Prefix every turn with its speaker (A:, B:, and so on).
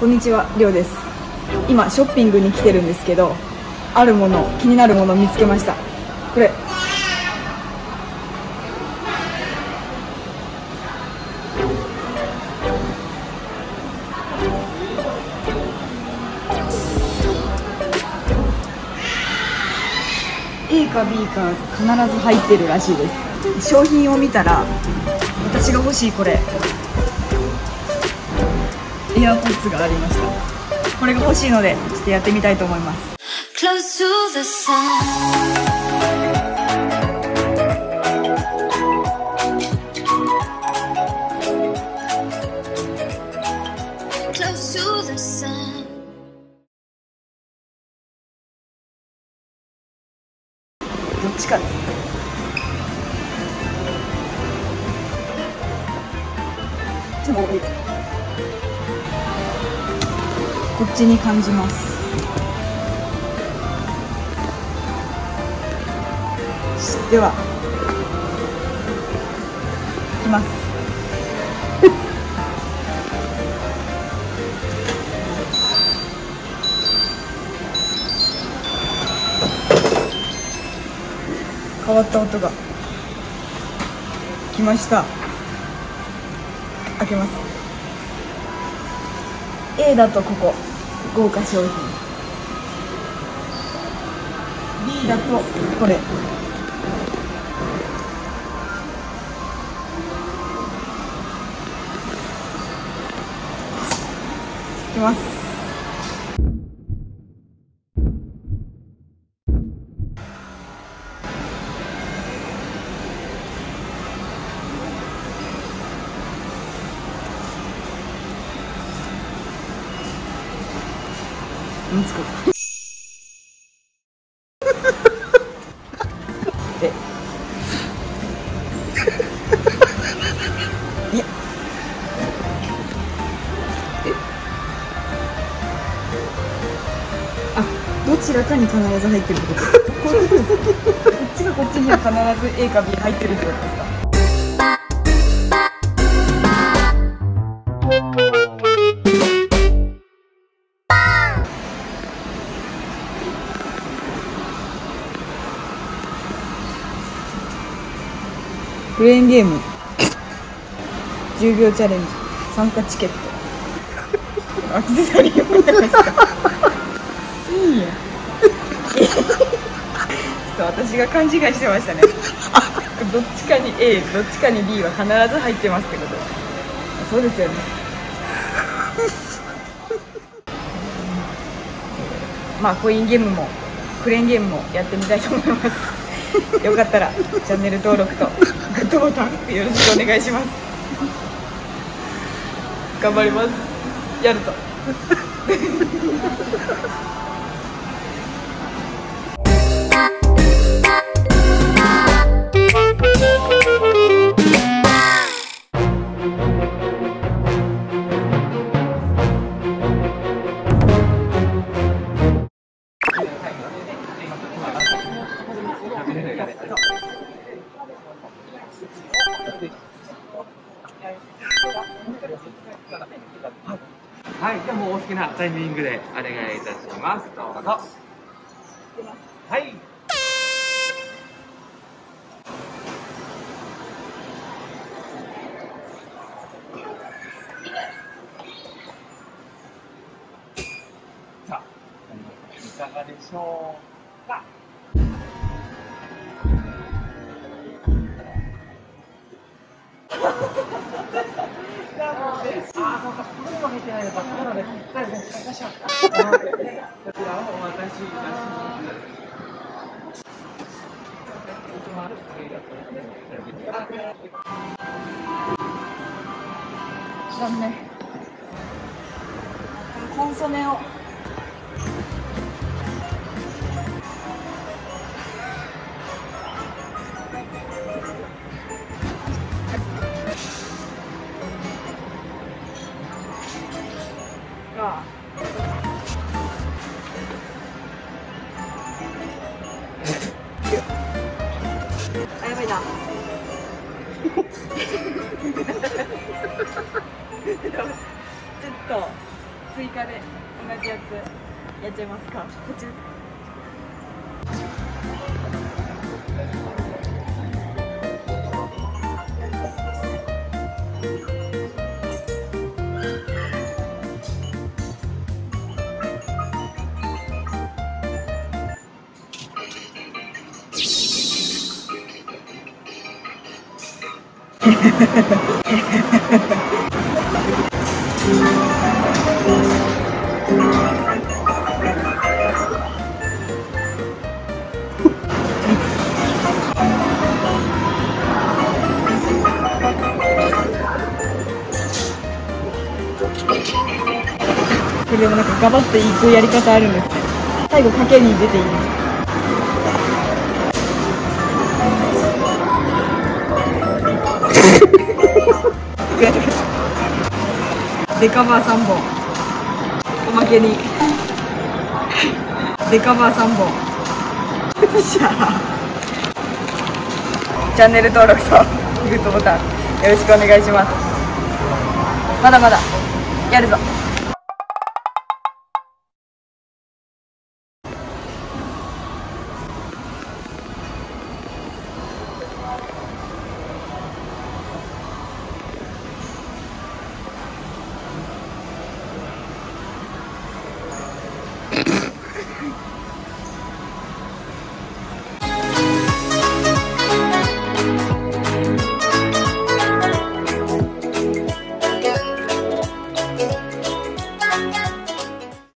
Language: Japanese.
A: こんにちは、りょうです。今ショッピングに来てるんですけど、あるもの、気になるものを見つけました。これA か B か必ず入ってるらしいです。商品を見たら、私が欲しいこれエアポッツがありました。これが欲しいのでちょっとやってみたいと思います。Close to the sun. Close to the sun. どっちかです。ちょっと置いて。こっちに感じます。では、いきます。変わった音が来ました。開けます。A だとここ豪華商品、B だとこれ。いきます。なんですかいや、どちらかに必ず入ってるってこと？こういうことですか？こっちがこっちには必ず A か B 入ってるってことですか？クレーンゲーム10秒チャレンジ参加チケットアクセサリーを見てますか？いいやちょっと私が勘違いしてましたね。どっちかに A どっちかに B は必ず入ってますってこと。そうですよね。まあコインゲームもクレーンゲームもやってみたいと思います。よかったらチャンネル登録とグッドボタンよろしくお願いします。頑張ります。やるぞ。
B: はい、じゃあもうお好きなタイミングでお願いいたします。どうぞ。はい。さあ、いかがでしょうか。そうか、これを見てないのか、なので、はい、もう使いましょう。こちらをお渡しいたします。
A: 残念。コンソメを。やばいな。ちょっと追加で同じやつやっちゃいますか。こっちですか。これでもなんかガバッといくやり方あるんですね。最後賭けに出ていいですか。デカバー3本おまけにデカバー3本チャンネル登録とグッドボタンよろしくお願いします。まだまだやるぞ。